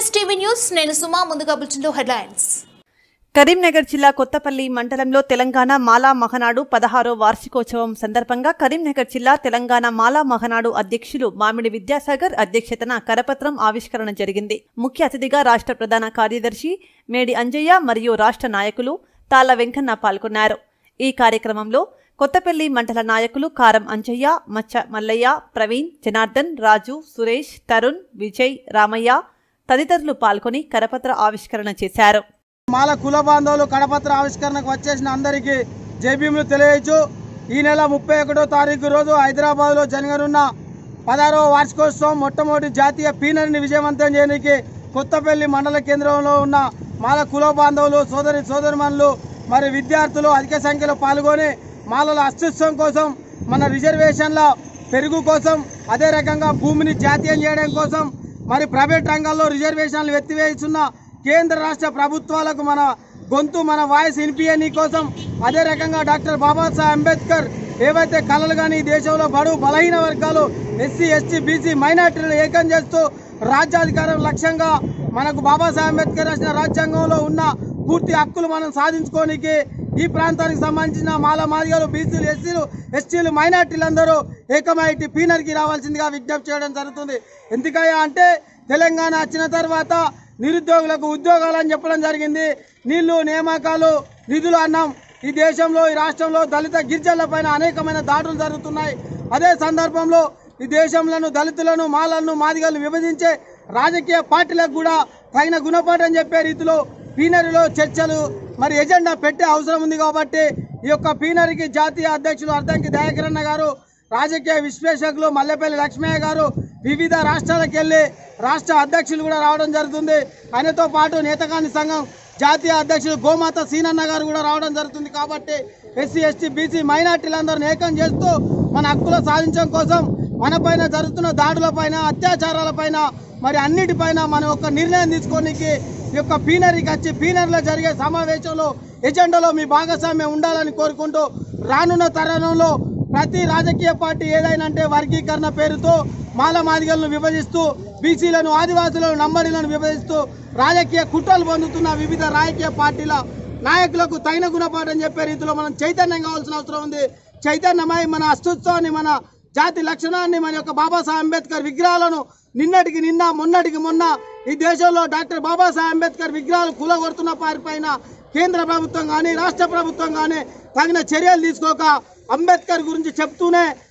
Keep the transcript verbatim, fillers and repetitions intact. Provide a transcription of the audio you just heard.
NSTV news నేను సుమా ముందుగా బులెటిన్లో హెడ్లైన్స్. కరీంనగర్ జిల్లా కొత్తపల్లి మండలంలో తెలంగాణ మాలా మహనాడు పదహారో వార్షికోత్సవం సందర్భంగా కరీంనగర్ జిల్లా తెలంగాణ మాలా మహనాడు అధ్యక్షులు మామిడి విద్యాసాగర్ అధ్యక్షతన కరపత్రం ఆవిష్కరణ జరిగింది. ముఖ్య అతిథిగా రాష్ట్ర ప్రధాన కార్యదర్శి మేడి అంజయ్య మరియు రాష్ట్ర నాయకులు తాళ్ల వెంకన్న పాల్గొన్నారు. ఈ కార్యక్రమంలో కొత్తపల్లి మండల నాయకులు కారం అంజయ్య, మచ్చ మల్లయ్య, ప్రవీణ్, జనార్దన్, రాజు, సురేష్, తరుణ్, విజయ్, రామయ్య తదితరులు పాల్గొని కరపత్ర ఆవిష్కరణ చేశారు. మాల కుల బాంధవులు కరపత్ర ఆవిష్కరణకు వచ్చేసిన అందరికీ జైభీములు తెలియచ్చు. ఈ నెల ముప్పై ఒకటో తారీఖు రోజు హైదరాబాద్లో జరగనున్న పదహారవ వార్షికోత్సవం మొట్టమొదటి జాతీయ పీనరిని విజయవంతం చేయడానికి కొత్తపల్లి మండల కేంద్రంలో ఉన్న మాల కుల బాంధవులు సోదరి సోదరిమణులు మరి విద్యార్థులు అధిక సంఖ్యలో పాల్గొని మాలల అస్తిత్వం కోసం, మన రిజర్వేషన్ల పెరుగు కోసం, అదే రకంగా భూమిని జాతీయం చేయడం కోసం, మరి ప్రైవేట్ రంగాల్లో రిజర్వేషన్లు ఎత్తివేస్తున్న కేంద్ర రాష్ట్ర ప్రభుత్వాలకు మన గొంతు మన వాయిస్ వినిపించని కోసం, అదే రకంగా డాక్టర్ బాబాసాహెబ్ అంబేద్కర్ ఏవైతే కళలు కానీ దేశంలో బడు బలహీన వర్గాలు ఎస్సీ ఎస్టీ బీసీ మైనార్టీలను ఏకం చేస్తూ రాజ్యాధికారం లక్ష్యంగా మనకు బాబాసాహెబ్ అంబేద్కర్ రాసిన రాజ్యాంగంలో ఉన్న పూర్తి హక్కులు మనం సాధించుకోనికి ఈ ప్రాంతానికి సంబంధించిన మాల మాదిగలు, బీసీలు, ఎస్సీలు, ఎస్టీలు, మైనార్టీలందరూ ఏకమైటి పీనర్కి రావాల్సిందిగా విజ్ఞప్తి చేయడం జరుగుతుంది. ఎందుకయ్యా అంటే తెలంగాణ వచ్చిన తర్వాత నిరుద్యోగులకు ఉద్యోగాలు అని చెప్పడం జరిగింది. నీళ్లు, నియామకాలు, నిధులు అన్నాం. ఈ దేశంలో ఈ రాష్ట్రంలో దళిత గిరిజనుల పైన అనేకమైన దాడులు జరుగుతున్నాయి. అదే సందర్భంలో ఈ దేశంలో దళితులను, మాలలను, మాదిగలను విభజించే రాజకీయ పార్టీలకు కూడా తగిన గుణపాఠం చెప్పే రీతిలో పీనరీలో చర్చలు మరి ఎజెండా పెట్టే అవసరం ఉంది. కాబట్టి ఈ యొక్క పీనరీకి జాతీయ అధ్యక్షులు అర్ధంకి దయాకరన్న గారు, రాజకీయ విశ్లేషకులు మల్లెపల్లి లక్ష్మయ్య గారు, వివిధ రాష్ట్రాలకు వెళ్ళి రాష్ట్ర అధ్యక్షులు కూడా రావడం జరుగుతుంది. ఆయనతో పాటు నేతకాని సంఘం జాతీయ అధ్యక్షులు గోమాత సీనన్న గారు కూడా రావడం జరుగుతుంది. కాబట్టి ఎస్సీ ఎస్టీ బీసీ మైనార్టీలందరూ ఏకం చేస్తూ మన హక్కులు సాధించడం కోసం మన పైన జరుగుతున్న దాడులపైన, అత్యాచారాలపైన, మరి అన్నిటిపైన మనం ఒక నిర్ణయం తీసుకోనికి ఈ యొక్క పీనరీకి వచ్చి పీనరీలో జరిగే సమావేశంలో ఎజెండాలో మీ భాగస్వామ్యం ఉండాలని కోరుకుంటూ రానున్న తరుణంలో ప్రతి రాజకీయ పార్టీ ఏదైనా అంటే వర్గీకరణ పేరుతో మాల మాదిగలను విభజిస్తూ, బీసీలను, ఆదివాసులను, నంబడిలను విభజిస్తూ రాజకీయ కుట్రలు పొందుతున్న వివిధ రాజకీయ పార్టీల నాయకులకు తగిన గుణపాఠం చెప్పే రీతిలో మనం చైతన్యం కావాల్సిన అవసరం ఉంది. చైతన్యమై మన అస్తిత్వాన్ని, మన జాతి లక్షణాన్ని, మన యొక్క బాబాసాహెబ్ అంబేద్కర్ విగ్రహాలను నిన్నటికి నిన్న, మొన్నటికి మొన్న ఈ దేశంలో డాక్టర్ బాబాసాహెబ్ అంబేద్కర్ విగ్రహాలు కూలగొడుతున్న వారిపైన కేంద్ర ప్రభుత్వం కానీ రాష్ట్ర ప్రభుత్వం కానీ తగిన చర్యలు తీసుకోక అంబేద్కర్ గురించి చెప్తూనే